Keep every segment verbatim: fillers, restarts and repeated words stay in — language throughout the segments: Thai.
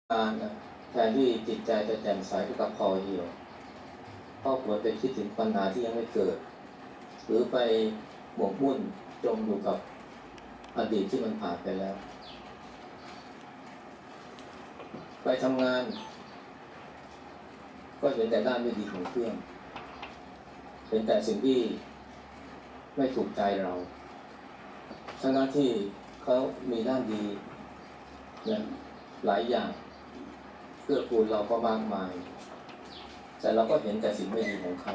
การนะแทนที่จิตใจจะแจ่มใสกับพอเหี่ยวก็ควรไปคิดถึงปัญหาที่ยังไม่เกิดหรือไปหมกมุ่นจมอยู่กับอดีตที่มันผ่านไปแล้วไปทำงานก็เห็นแต่ด้านไม่ดีของเพื่อนเห็นแต่สิ่งที่ไม่ถูกใจเราทั้งที่เขามีด้านดีหลายอย่างเพื่อกูลเราก็มากมายแต่เราก็เห็นแต่สิ่งไม่ดีของเขา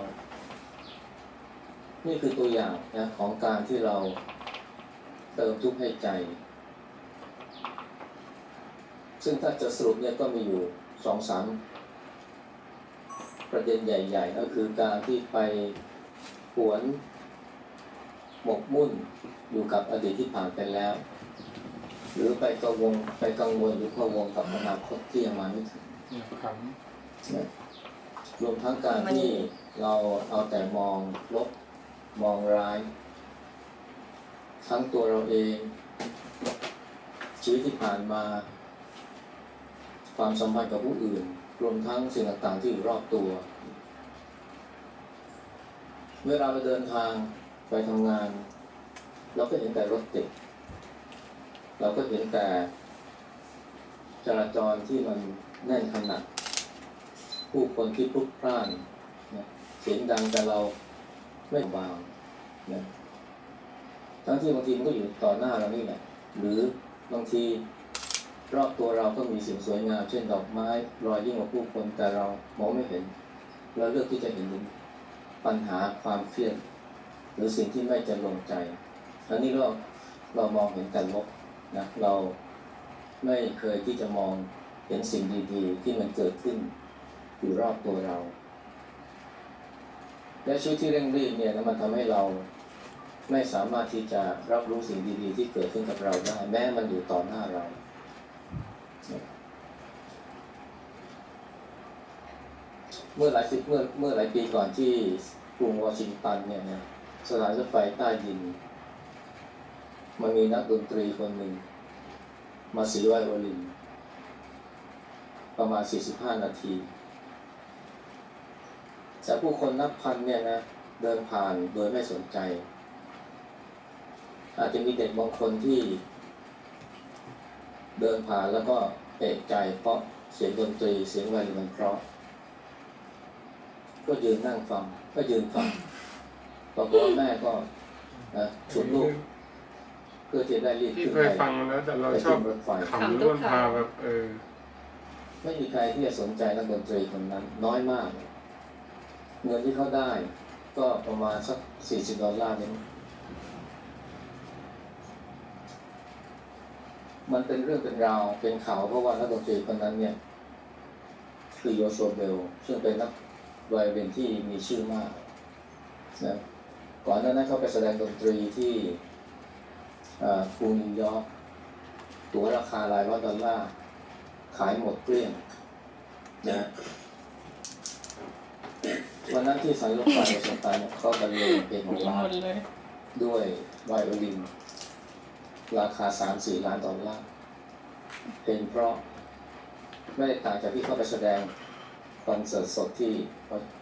นี่คือตัวอย่างนะของการที่เราเติมทุกข์ให้ใจซึ่งถ้าจะสรุปเนี่ยก็มีอยู่สองสามประเด็นใหญ่ๆก็คือการที่ไปหวนหมกมุ่นอยู่กับอดีตที่ผ่านไปแล้วหรือไปกังวลไปกังวลหรือพะวงกับอนาคตที่ยังมาไม่ถึงรวมทั้งการที่เราเอาแต่มองลบมองร้ายทั้งตัวเราเองชีวิตที่ผ่านมาความสัมพันธ์กับผู้อื่นรวมทั้งสิ่งต่างๆที่อยู่รอบตัวเมื่อเราไปเดินทางไปทำงานเราก็เห็นแต่รถติดเราก็เห็นแต่จราจรที่มันแน่นขนาดผู้คนที่พลุกพล่านนะเสียงดังแต่เราไม่เบานะทั้งที่บางทีมันก็อยู่ต่อหน้าเรานี่แหละหรือบางทีรอบตัวเราก็มีสิ่งสวยงามเช่นดอกไม้รอยยิ่งกว่าผู้คนแต่เรามองไม่เห็นเราเลือกที่จะเห็นปัญหาความเครียดหรือสิ่งที่ไม่จะลงใจอันนี้เราเรามองเห็นแต่ลบนะเราไม่เคยที่จะมองเห็นสิ่งดีๆที่มันเกิดขึ้นอยู่รอบตัวเราและชีวิตที่เร่งรีบเนี่ยมันทำให้เราไม่สามารถที่จะรับรู้สิ่งดีๆที่เกิดขึ้นกับเราได้แม้มันอยู่ต่อหน้าเราเมื่อหลายสิบเมื่อเมื่อหลายปีก่อนที่กรุงวอชิงตันเนี่ยนะสถานรถไฟใต้ดินมันมีนักดนตรีคนหนึ่งมาสีไวโอลินประมาณสี่สิบห้านาทีแต่ผู้คนนับพันเนี่ยนะเดินผ่านโดยไม่สนใจอาจจะมีเด็กบางคนที่เดินผ่านแล้วก็เอะใจเพราะเสียงดนตรีเสียงไวโอลินมันเพราะก็ยืนนั่งฟังก็ยืนฟังปรากฏว่าแม่ก็นะฉุดลูกเพื่อที่ได้รีบขึ้นไปฟังแล้วแต่เราชอบขำล้วนพาแบบเออไม่มีใครที่จะสนใจนักดนตรีคนนั้นน้อยมากเงินที่เขาได้ก็ประมาณสักสี่สิบดอลลาร์นี่มันเป็นเรื่องเป็นราวเป็นข่าวเพราะว่านักดนตรีคนนั้นเนี่ยคือโยโซเบลซึ่งเป็นนักไวโอลินที่มีชื่อมากนะก่อนหน้านั้นเขาไปแสดงดนตรีที่กรุงนิวยอร์กตั๋วราคาหลายร้อยดอลลาร์ขายหมดเกลี้ยงนะวันนั้นที่สายรถไฟวอชิงตันเขาบรรเลงเพลงของรัฐด้วยไวโอลินราคา สามถึงสี่ ล้านดอลลาร์เป็นเพราะไม่ได้ต่างจากที่เขาไปแสดงคอนเสิร์ตสดที่